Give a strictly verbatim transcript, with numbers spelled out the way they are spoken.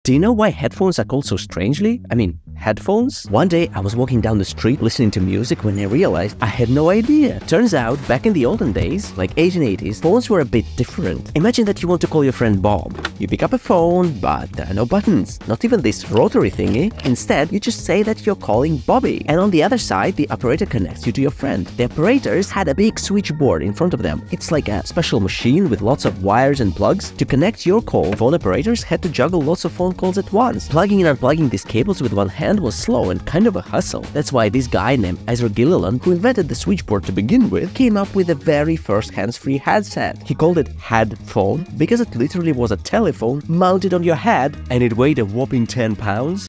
Do you know why headphones are called so strangely? I mean, headphones? One day I was walking down the street listening to music when I realized I had no idea. Turns out, back in the olden days, like eighteen eighties, phones were a bit different. Imagine that you want to call your friend Bob. You pick up a phone, but there are no buttons, not even this rotary thingy. Instead, you just say that you're calling Bobby. And on the other side, the operator connects you to your friend. The operators had a big switchboard in front of them. It's like a special machine with lots of wires and plugs. To connect your call, phone operators had to juggle lots of phone calls at once. Plugging and unplugging these cables with one hand was slow and kind of a hustle. That's why this guy named Ezra Gilliland, who invented the switchboard to begin with, came up with the very first hands-free headset. He called it headphone because it literally was a telephone mounted on your head and it weighed a whopping ten pounds.